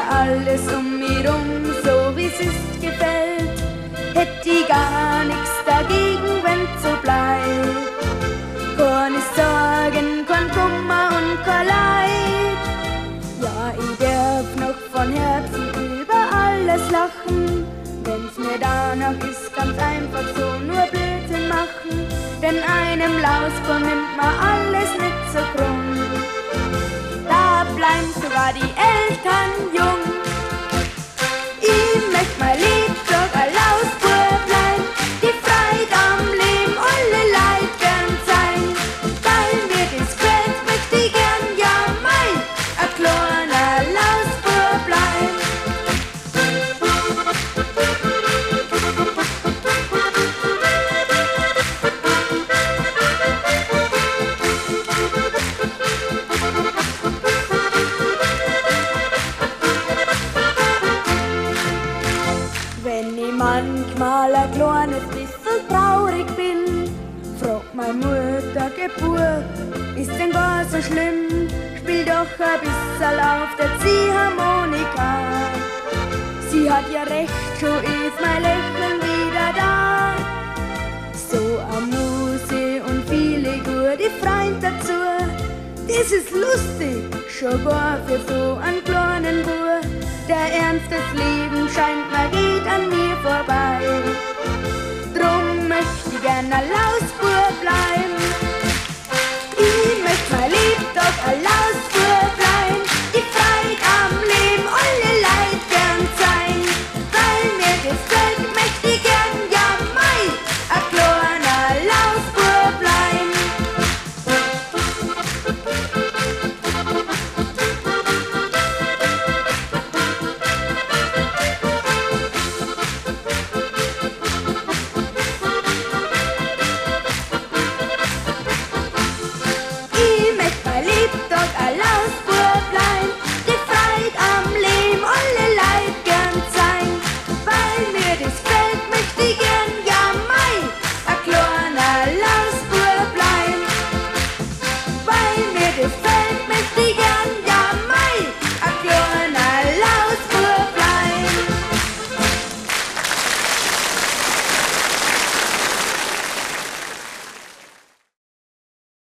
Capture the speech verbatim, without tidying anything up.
alles um mich rum so wie's ist gefällt, hätt ich gar nix dagegen, wenn's so bleibt. Keine Sorgen, kein Kummer und kein Leid. Ja, ich darf noch von Herzen über alles lachen. Wenn's mir danach ist, ganz einfach so nur Blödsinn machen. Denn einem Lausbär nimmt man alles nicht so krumm. Da bleiben sogar die Eltern jung. Ich möcht mein Lebtag ein Lausbär bleiben, die Freude am Leben alle Leid gern sein. Weil mir das gefällt, möcht ich gern ja mein a kleiner Lausbär bleiben. Wenn ich manchmal ein kleines bisschen traurig bin, fragt meine Mutter, Geburt, ist denn gar so schlimm? Spiel doch ein bisschen auf der Ziehharmonika. Sie hat ja recht, schon ist mein Lächeln wieder da. So eine Muse und viele gute Freunde dazu. Das ist lustig, schon gar für so einen kleinen Bub. Der Ernst des Lebens scheint mir geht an mir vorbei. Drum möcht ich gern ein Lausbub bleiben. Ich möcht mein Lebtag ein Lausbub bleiben. Die Freude am Leben alle Leid gern sein. Weil mir das gefällt, möcht ich gern ja mein ein kleiner Lausbub bleiben. Ich möcht mein Lebtag ein Lausbub bleiben, die Freude am Leben alle Leid gern sein. Weil mir das gefällt, möcht ich gern ja mein ein kleiner Lausbub bleiben. Weil mir das gefällt,